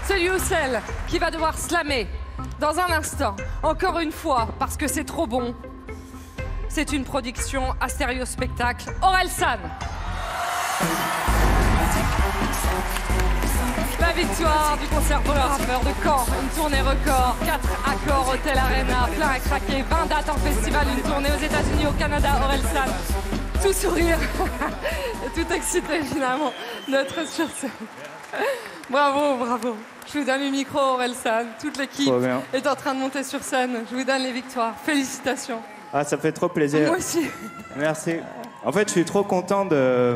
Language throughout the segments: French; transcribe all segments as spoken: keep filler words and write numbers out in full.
celui ou celle qui va devoir slammer dans un instant, encore une fois, parce que c'est trop bon. C'est une production Astério Spectacle. Orelsan. La victoire du concert pour le rappeur de Caen, une tournée record, quatre accords, Hôtel Arena, plein à craquer, vingt dates en festival, une tournée aux États-Unis, au Canada, Orelsan. Tout sourire et tout excité finalement d'être sur scène. Bravo, bravo. Je vous donne le micro, Orelsan. Toute l'équipe est en train de monter sur scène. Je vous donne les victoires. Félicitations. Ah, ça fait trop plaisir. Moi aussi. Merci. En fait, je suis trop content de,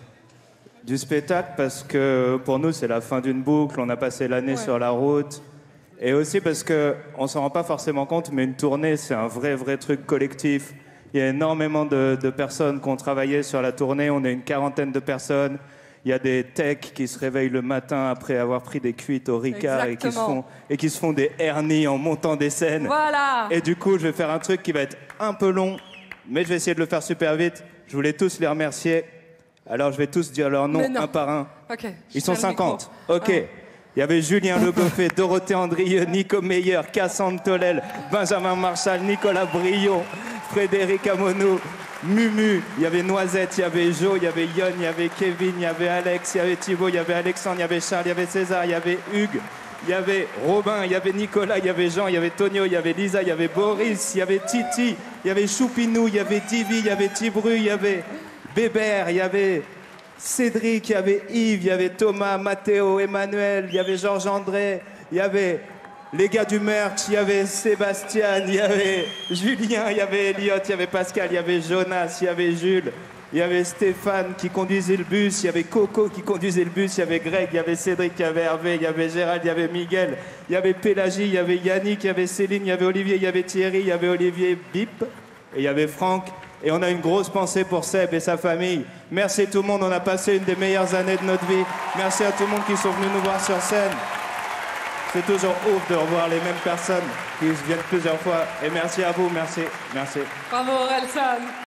du spectacle parce que pour nous, c'est la fin d'une boucle. On a passé l'année ouais. sur la route. Et aussi parce qu'on ne s'en rend pas forcément compte, mais une tournée, c'est un vrai, vrai truc collectif. Il y a énormément de, de personnes qui ont travaillé sur la tournée. On est une quarantaine de personnes. Il y a des techs qui se réveillent le matin après avoir pris des cuites au Ricard et qui, se font, et qui se font des hernies en montant des scènes. Voilà. Et du coup, je vais faire un truc qui va être un peu long, mais je vais essayer de le faire super vite. Je voulais tous les remercier. Alors, je vais tous dire leurs noms un par un. Okay, Ils sont cinquante. OK. Ah. Il y avait Julien Le Goffet, Dorothée Andrieux, Nico Meyer, Cassandre Tolel, Benjamin Marshall, Nicolas Brion, Frédéric Amonou, Mumu, il y avait Noisette, il y avait Jo, il y avait Yon, il y avait Kevin, il y avait Alex, il y avait Thibaut, il y avait Alexandre, il y avait Charles, il y avait César, il y avait Hugues, il y avait Robin, il y avait Nicolas, il y avait Jean, il y avait Tonio, il y avait Lisa, il y avait Boris, il y avait Titi, il y avait Choupinou, il y avait Divi, il y avait Tibru, il y avait Bébert, il y avait Cédric, il y avait Yves, il y avait Thomas, Mathéo, Emmanuel, il y avait Georges-André, il y avait les gars du merch, il y avait Sébastien, il y avait Julien, il y avait Elliot, il y avait Pascal, il y avait Jonas, il y avait Jules, il y avait Stéphane qui conduisait le bus, il y avait Coco qui conduisait le bus, il y avait Greg, il y avait Cédric, il y avait Hervé, il y avait Gérald, il y avait Miguel, il y avait Pélagie, il y avait Yannick, il y avait Céline, il y avait Olivier, il y avait Thierry, il y avait Olivier Bip, et il y avait Franck. Et on a une grosse pensée pour Seb et sa famille. Merci tout le monde, on a passé une des meilleures années de notre vie. Merci à tout le monde qui sont venus nous voir sur scène. C'est toujours ouf de revoir les mêmes personnes qui viennent plusieurs fois. Et merci à vous, merci, merci. Bravo Orelsan.